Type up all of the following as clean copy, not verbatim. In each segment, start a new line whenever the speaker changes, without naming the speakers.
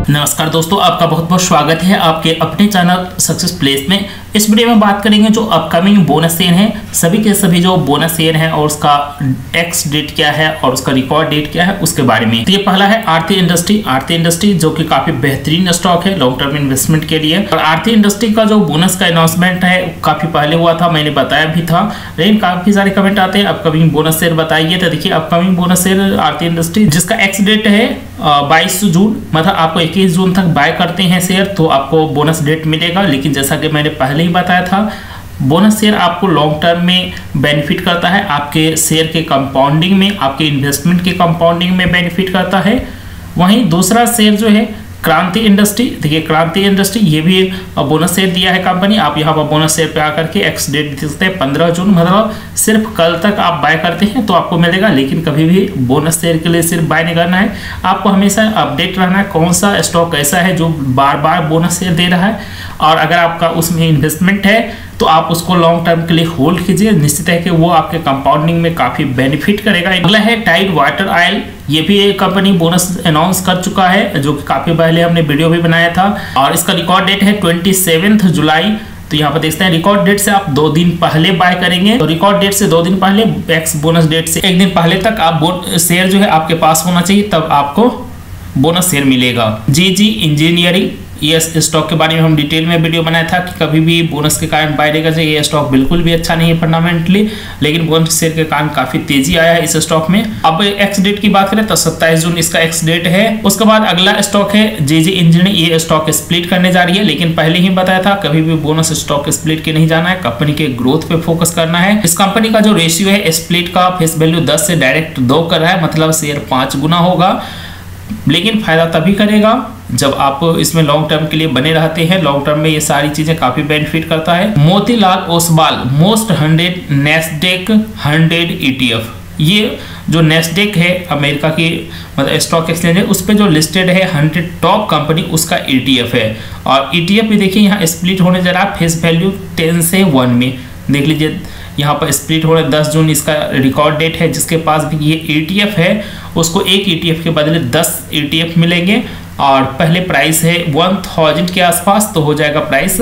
नमस्कार दोस्तों, आपका बहुत बहुत स्वागत है आपके अपने चैनल सक्सेस प्लेस में। इस वीडियो में बात करेंगे जो अपकमिंग बोनस शेयर हैं, सभी के सभी जो बोनस शेयर हैं और उसका एक्स डेट क्या है और उसका रिकॉर्ड डेट क्या है उसके बारे में। तो ये पहला है आरती इंडस्ट्री जो कि काफी बेहतरीन स्टॉक है लॉन्ग टर्म इन्वेस्टमेंट के लिए। और आरती इंडस्ट्री का जो बोनस का अनाउंसमेंट है काफी पहले हुआ था, मैंने बताया भी था, लेकिन काफी सारे कमेंट आते हैं अपकमिंग बोनस शेयर बताइए। तो देखिए upcoming bonus share Aarti industry जिसका एक्स डेट है 22 जून, मतलब आपको 21 जून तक बाय करते हैं शेयर तो आपको बोनस डेट मिलेगा। लेकिन जैसा कि मैंने पहले ही बताया था, बोनस शेयर आपको लॉन्ग टर्म में बेनिफिट करता है, आपके शेयर के कंपाउंडिंग में, आपके इन्वेस्टमेंट के कंपाउंडिंग में बेनिफिट करता है। वहीं दूसरा शेयर जो है क्रांति इंडस्ट्री, देखिए क्रांति इंडस्ट्री ये भी बोनस शेयर दिया है कंपनी। आप यहाँ पर बोनस शेयर पे आकर के एक्स डेट देख सकते हैं 15 जून, मतलब सिर्फ कल तक आप बाय करते हैं तो आपको मिलेगा। लेकिन कभी भी बोनस शेयर के लिए सिर्फ बाय नहीं करना है, आपको हमेशा अपडेट रहना है कौन सा स्टॉक ऐसा है जो बार बार बोनस शेयर दे रहा है। और अगर आपका उसमें इन्वेस्टमेंट है तो आप उसको लॉन्ग टर्म के लिए होल्ड कीजिए, निश्चित है कि वो आपके कंपाउंडिंग में काफी बेनिफिट करेगा। अगला है टाइड वाटर ऑयल, ये भी एक कंपनी बोनस अनाउंस कर चुका है जो कि काफी पहले हमने वीडियो भी बनाया था और इसका रिकॉर्ड डेट है 27 जुलाई। तो यहाँ पर देखते हैं रिकॉर्ड डेट से आप 2 दिन पहले बाय करेंगे तो रिकॉर्ड डेट से 2 दिन पहले, एक्स बोनस डेट से 1 दिन पहले तक आप शेयर जो है आपके पास होना चाहिए, तब आपको बोनस शेयर मिलेगा। जीजी इंजीनियरिंग, ये स्टॉक के बारे में हम डिटेल में वीडियो बनाया था कि कभी भी बोनस के कारण बाय रहेगा। ये स्टॉक बिल्कुल भी अच्छा नहीं है फंडामेंटली, लेकिन बोनस शेयर के कारण काफी तेजी आया है इस स्टॉक में। अब एक्स डेट की बात करें तो 27 जून इसका एक्स डेट है। उसके बाद अगला स्टॉक है जीजी इंजीनियरिंग, ये स्टॉक स्प्लिट करने जा रही है, लेकिन पहले ही बताया था कभी भी बोनस स्टॉक स्प्लिट के नहीं जाना है, कंपनी के ग्रोथ पे फोकस करना है। इस कंपनी का जो रेशियो है स्प्लिट का फेस वैल्यू 10 से डायरेक्ट 2 कर रहा है, मतलब शेयर 5 गुना होगा। लेकिन फायदा तभी करेगा जब आप इसमें लॉन्ग टर्म के लिए बने रहते हैं। लॉन्ग टर्म में ये सारी चीजें काफी बेनिफिट करता है। Motilal Oswal most 100 Nasdaq 100 ETF, ये जो नेस्डेक है अमेरिका की मतलब स्टॉक एक्सचेंज है, उस पर जो लिस्टेड है 100 टॉप कंपनी उसका ETF है। और ETF भी देखिए यहाँ स्प्लिट होने जा रहा है फेस वैल्यू 10 से 1 में, देख लीजिए यहाँ पर स्प्लिट हो रहा है। 10 जून इसका रिकॉर्ड डेट है। जिसके पास भी ये ETF है उसको एक ETF के बदले 10 ETF मिलेंगे और पहले प्राइस है 1000 के आसपास, तो हो जाएगा प्राइस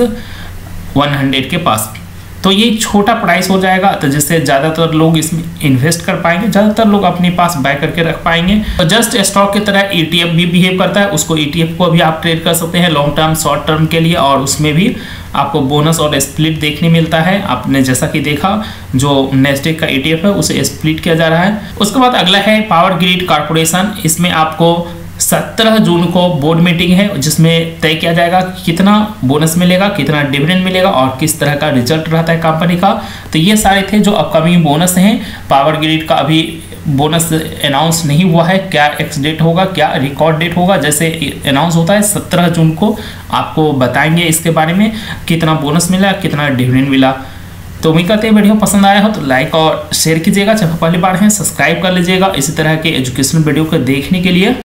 100 के पास। तो ये छोटा प्राइस हो जाएगा, तो जिससे ज़्यादातर लोग इसमें इन्वेस्ट कर पाएंगे, ज़्यादातर लोग अपने पास बाय करके रख पाएंगे। तो जस्ट स्टॉक की तरह ETF भी बिहेव करता है, उसको ETF को भी आप ट्रेड कर सकते हैं लॉन्ग टर्म शॉर्ट टर्म के लिए, और उसमें भी आपको बोनस और स्प्लिट देखने मिलता है। आपने जैसा कि देखा जो नेस्डेक का ETF है उसे स्प्लिट किया जा रहा है। उसके बाद अगला है पावर ग्रिड कॉर्पोरेशन, इसमें आपको 17 जून को बोर्ड मीटिंग है जिसमें तय किया जाएगा कितना बोनस मिलेगा, कितना डिविडेंड मिलेगा और किस तरह का रिजल्ट रहता है कंपनी का। तो ये सारे थे जो अपकमिंग बोनस हैं। पावर ग्रिड का अभी बोनस अनाउंस नहीं हुआ है, क्या एक्स डेट होगा, क्या रिकॉर्ड डेट होगा, जैसे अनाउंस होता है 17 जून को आपको बताएंगे इसके बारे में कितना बोनस मिला, कितना डिविडेंड मिला। तो उम्मीद करते हैं वीडियो पसंद आया हो तो लाइक और शेयर कीजिएगा, जब पहली बार हैं सब्सक्राइब कर लीजिएगा इसी तरह के एजुकेशनल वीडियो को देखने के लिए।